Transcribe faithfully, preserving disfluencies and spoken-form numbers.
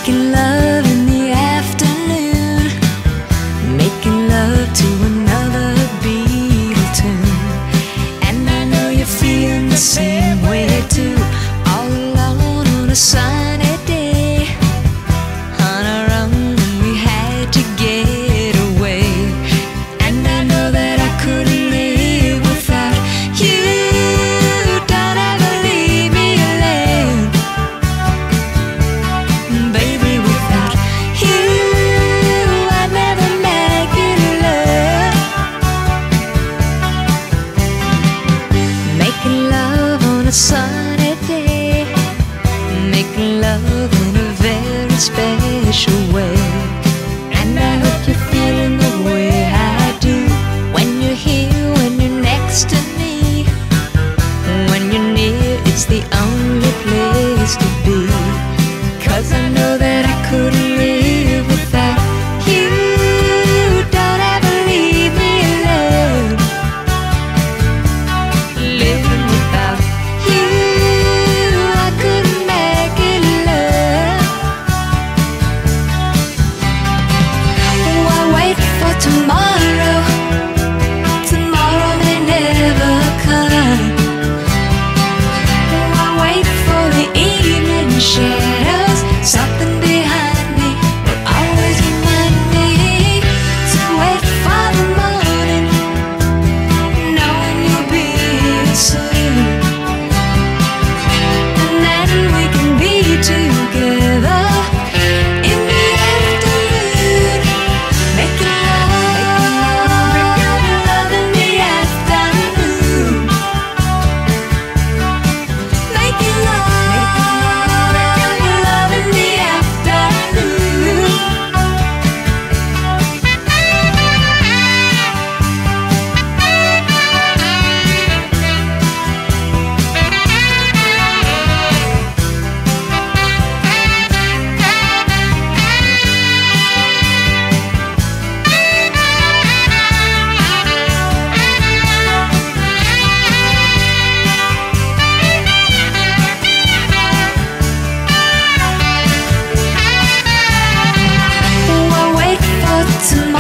Making love in the afternoon, making love to another Beatle tune. And I know you're feeling the same way too, all alone on a sunny day, on our own when we had to get away. And I know that I couldn't live without you. Don't ever leave me alone, baby. Without you, I'd never make it love. Making love on a sunny day, making love in a very special way. And I hope you're feeling the way I do when you're here, when you're next to me. When you're near, it's the only place to be. 'Cause I know that I couldn't live without you. Don't ever leave me alone, living without you, I couldn't make it love. Oh, I wait for tomorrow, tomorrow may never come. Oh, I wait for the evening shadows, something behind me will always remind me to wait for the morning, knowing you'll be here soon. And then we can be together in the afternoon, making love, making love in the afternoon, making love, making love in the afternoon. Oh, I wait for tomorrow.